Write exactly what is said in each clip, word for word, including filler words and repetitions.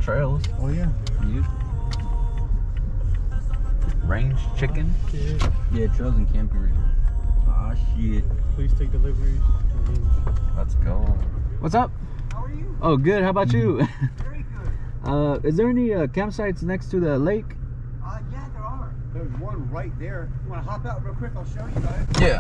trails. Oh yeah. You range chicken. Yeah. Yeah, trails and camping right here. Ah shit. Please take deliveries. Let's go. What's up? How are you? Oh, good. How about you? Very good. uh, is there any uh, campsites next to the lake? Uh, yeah, there are. There's one right there. You want to hop out real quick? I'll show you guys. Yeah.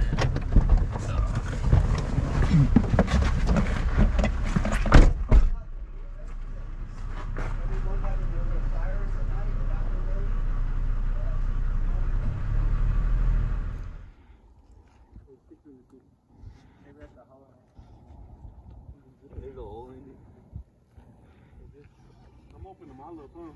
There's a hole in it. I'm opening my little phone.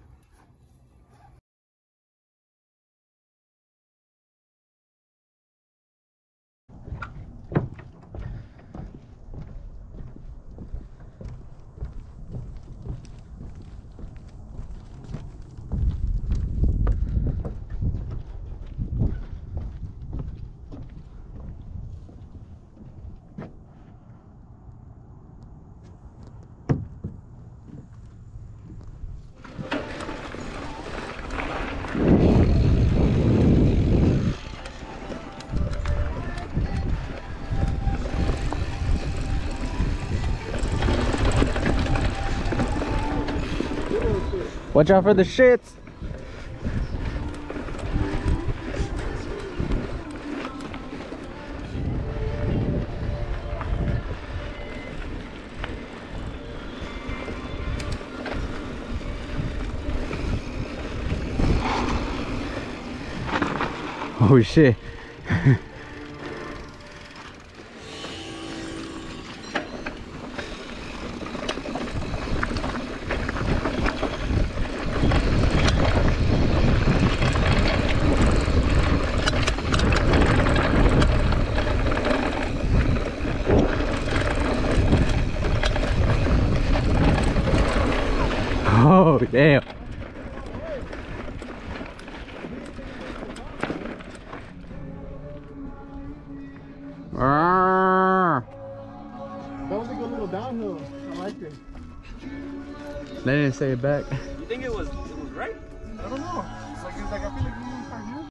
Watch out for the shits. Oh shit. Oh damn. Arrgh. That was a good little downhill. I liked it. They didn't say it back. You think it was it was right? I don't know. It's like, it's like I feel like we need to start here.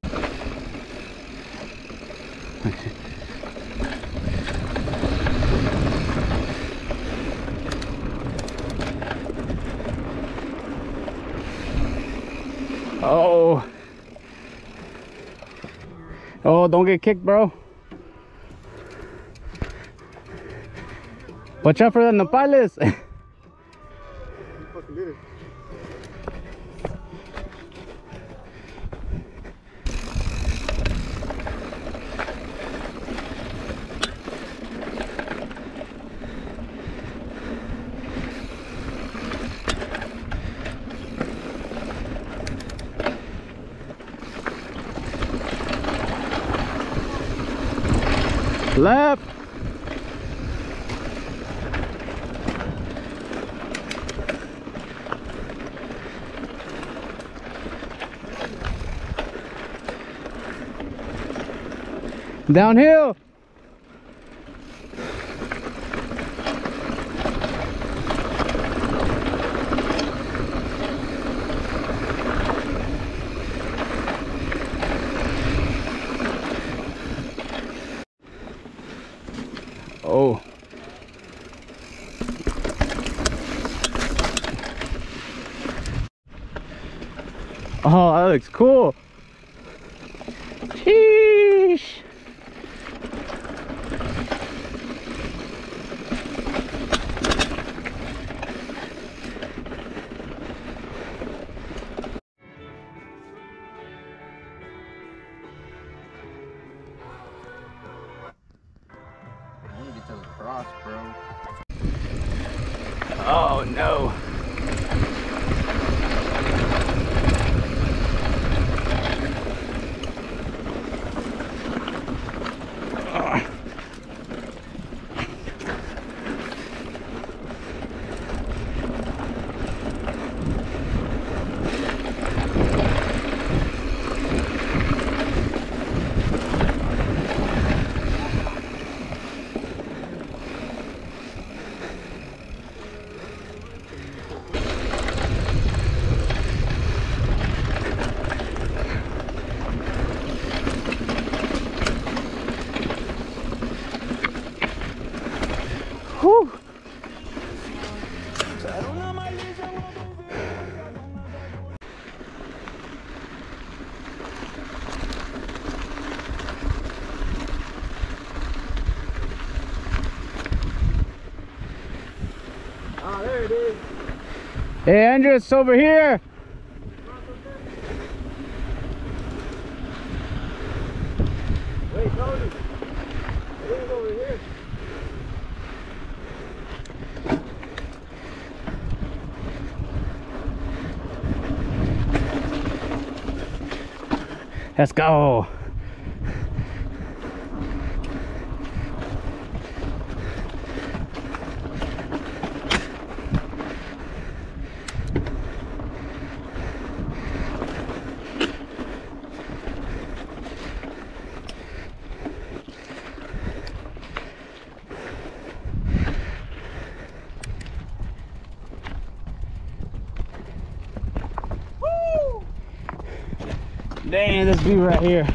Oh. Oh, don't get kicked, bro. Watch out for the nopales. You fucking did it. Left. Downhill. Oh. Oh, that looks cool. Sheesh. I want to get to the cross, bro. Oh no. Ah, there it is. Hey, Andres, over here. Wait, Tony. It is over here. Let's go. Damn, this view right here.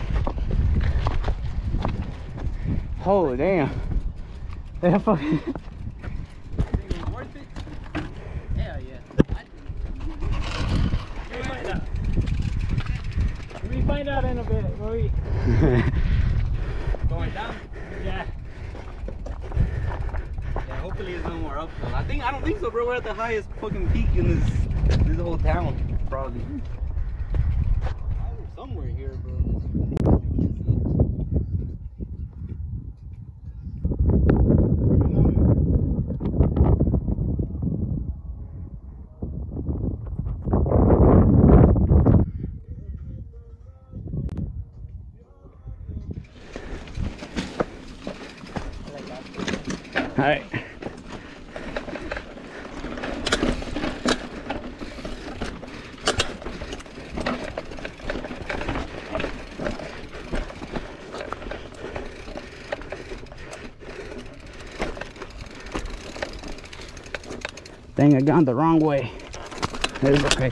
Holy damn. That fucking. Think it was worth it? Hell yeah. We find out in a bit, will we? Going down? Yeah. Yeah, hopefully it's no more uphill. I think I don't think so, bro. We're at the highest fucking peak in this this whole town, probably. Somewhere here, bro. All right. Dang, I gone the wrong way. It's okay.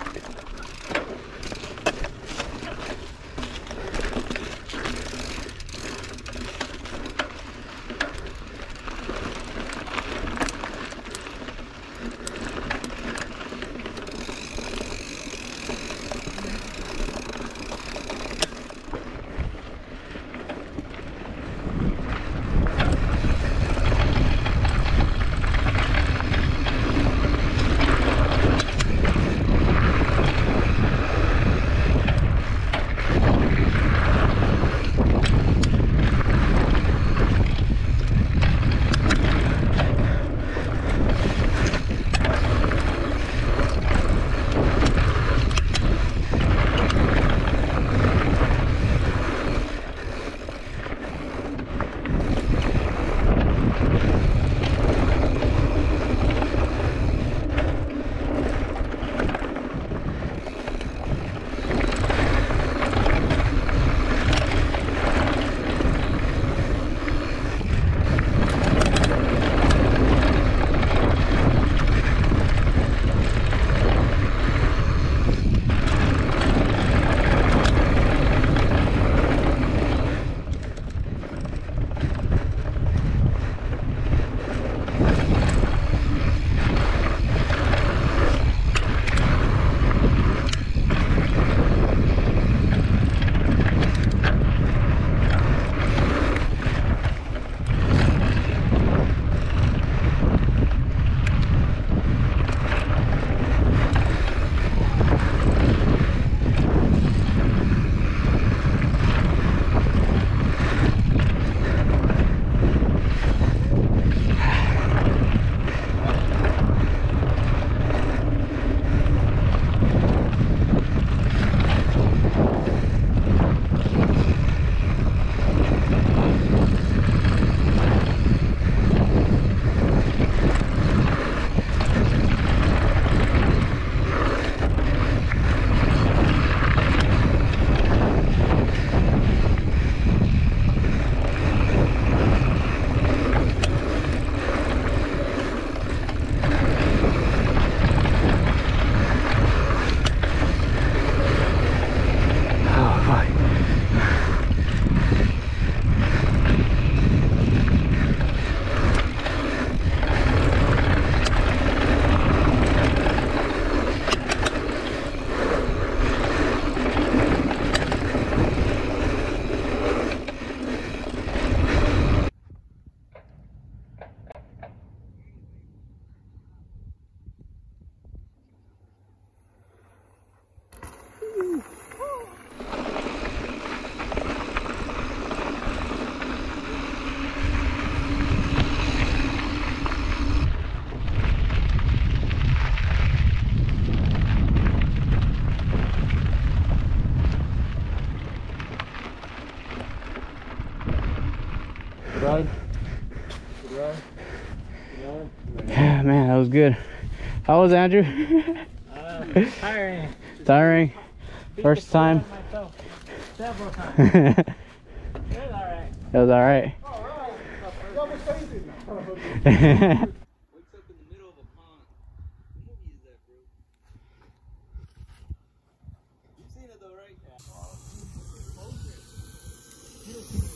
Good ride. Good ride. Good ride. Yeah, man, that was good. How was Andrew? Uh, tiring. Tiring. First time. Myself several times. It was alright. That was alright. Wakes up in the middle of a pond. What movie is that, bro? You've seen it though, right? Yeah.